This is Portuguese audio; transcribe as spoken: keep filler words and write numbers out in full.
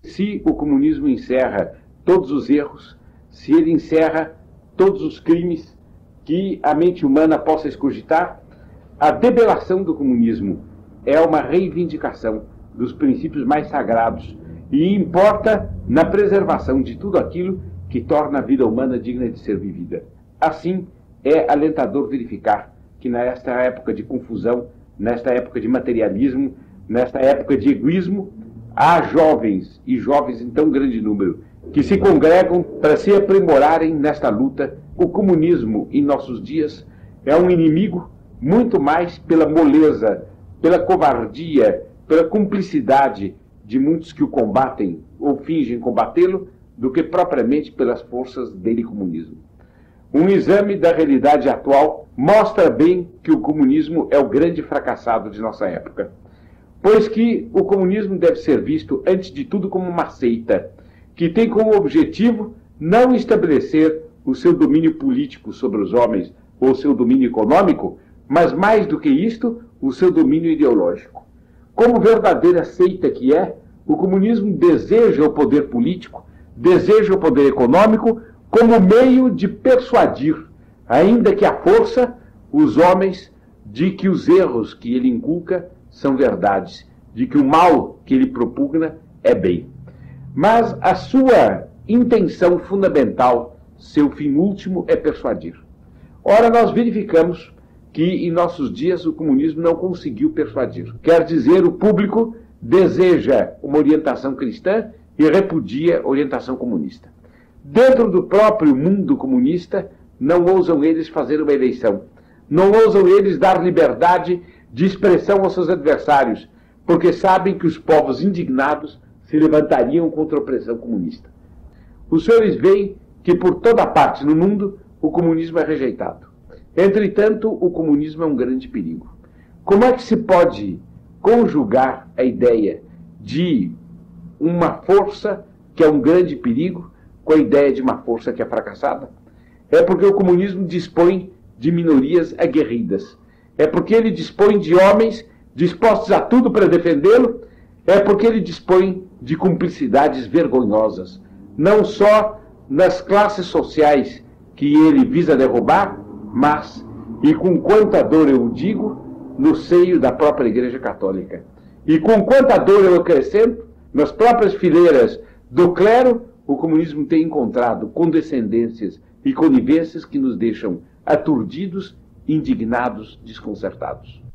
Se o comunismo encerra todos os erros, se ele encerra todos os crimes que a mente humana possa excogitar, a debelação do comunismo é uma reivindicação dos princípios mais sagrados e importa na preservação de tudo aquilo que torna a vida humana digna de ser vivida. Assim, é alentador verificar que nesta época de confusão, nesta época de materialismo, nesta época de egoísmo, há jovens, e jovens em tão grande número, que se congregam para se aprimorarem nesta luta. O comunismo, em nossos dias, é um inimigo muito mais pela moleza, pela covardia, pela cumplicidade de muitos que o combatem ou fingem combatê-lo, do que propriamente pelas forças dele comunismo. Um exame da realidade atual mostra bem que o comunismo é o grande fracassado de nossa época, pois que o comunismo deve ser visto, antes de tudo, como uma seita, que tem como objetivo não estabelecer o seu domínio político sobre os homens ou o seu domínio econômico, mas mais do que isto, o seu domínio ideológico. Como verdadeira seita que é, o comunismo deseja o poder político, deseja o poder econômico como meio de persuadir, ainda que à força, os homens de que os erros que ele inculca são verdades, de que o mal que ele propugna é bem. Mas a sua intenção fundamental, seu fim último, é persuadir. Ora, nós verificamos que em nossos dias o comunismo não conseguiu persuadir. Quer dizer, o público deseja uma orientação cristã e repudia a orientação comunista. Dentro do próprio mundo comunista, não ousam eles fazer uma eleição. Não ousam eles dar liberdade de expressão aos seus adversários, porque sabem que os povos indignados se levantariam contra a opressão comunista. Os senhores veem que por toda parte no mundo o comunismo é rejeitado. Entretanto, o comunismo é um grande perigo. Como é que se pode conjugar a ideia de uma força que é um grande perigo com a ideia de uma força que é fracassada? É porque o comunismo dispõe de minorias aguerridas. É porque ele dispõe de homens dispostos a tudo para defendê-lo. É porque ele dispõe de cumplicidades vergonhosas, não só nas classes sociais que ele visa derrubar, mas, e com quanta dor eu o digo, no seio da própria Igreja Católica. E com quanta dor eu acrescento, nas próprias fileiras do clero, o comunismo tem encontrado condescendências e conivências que nos deixam aturdidos, indignados, desconcertados.